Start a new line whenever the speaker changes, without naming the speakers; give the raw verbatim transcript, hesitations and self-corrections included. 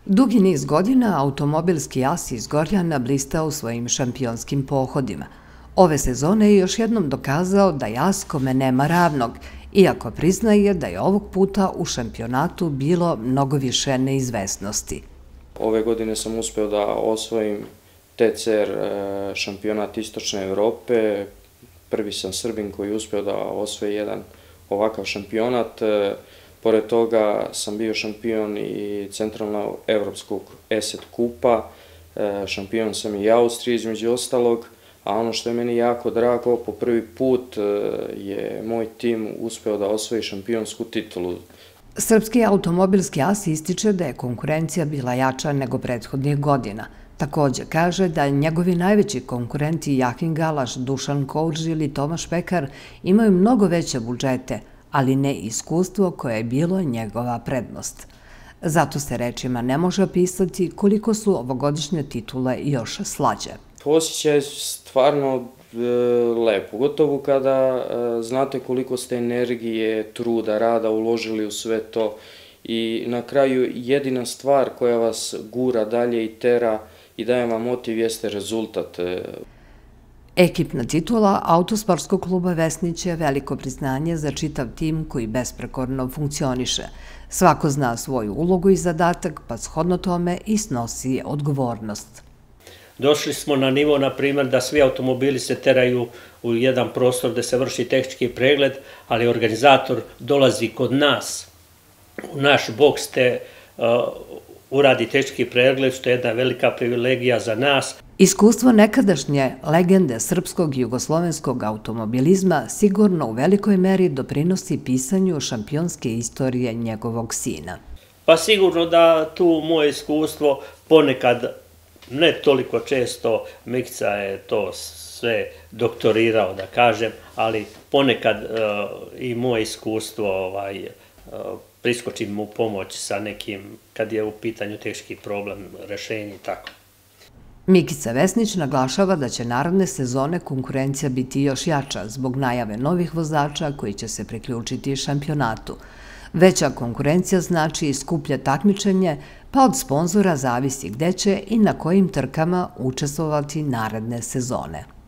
Dugi niz godina automobilski as iz Gorjana blistao svojim šampionskim pohodima. Ove sezone je još jednom dokazao da je as kome nema ravnog, iako priznaje da je ovog puta u šampionatu bilo mnogo više neizvesnosti.
Ove godine sam uspeo da osvojim te ce er šampionat Istočne Evrope. Prvi sam Srbin koji je uspeo da osvoji jedan ovakav šampionat. Pored toga sam bio šampion i centralno-evropskog eset kupa, šampion sam i Austrije između ostalog, a ono što je meni jako drago, po prvi put je moj tim uspeo da osvoji šampionsku titulu.
Srpski automobilski as ističe da je konkurencija bila jača nego prethodnih godina. Takođe kaže da njegovi najveći konkurenti Jahin Galaš, Dušan Koudžil ili Tomaš Pekar imaju mnogo veće budžete, ali ne iskustvo koje je bilo njegova prednost. Zato se rečima ne može opisati koliko su ovogodišnje titule još slađe.
Osjećaj je stvarno lep, pogotovo kada znate koliko ste energije, truda, rada uložili u sve to i na kraju jedina stvar koja vas gura dalje i tera i daje vam motiv jeste rezultat.
Ekipna titula Autosportskog kluba Vesnić je veliko priznanje za čitav tim koji besprekorno funkcioniše. Svako zna svoju ulogu i zadatak, pa shodno tome i snosi odgovornost.
Došli smo na nivo, na primjer, da svi automobili se teraju u jedan prostor gde se vrši tehnički pregled, ali organizator dolazi kod nas, u naš boks te uradi tehnički pregled, što je jedna velika privilegija za nas.
Iskustvo nekadašnje legende srpskog i jugoslovenskog automobilizma sigurno u velikoj meri doprinosi pisanju šampionske istorije njegovog sina.
Pa sigurno da tu moje iskustvo ponekad, ne toliko često, Mikica je to sve doktorirao, da kažem, ali ponekad i moje iskustvo priskočim mu pomoć sa nekim, kad je u pitanju teški problem, rešenje i tako.
Mikica Vesnić naglašava da će naredne sezone konkurencija biti još jača zbog najave novih vozača koji će se priključiti šampionatu. Veća konkurencija znači i skuplje takmičenje, pa od sponzora zavisi gde će i na kojim trkama učestvovati naredne sezone.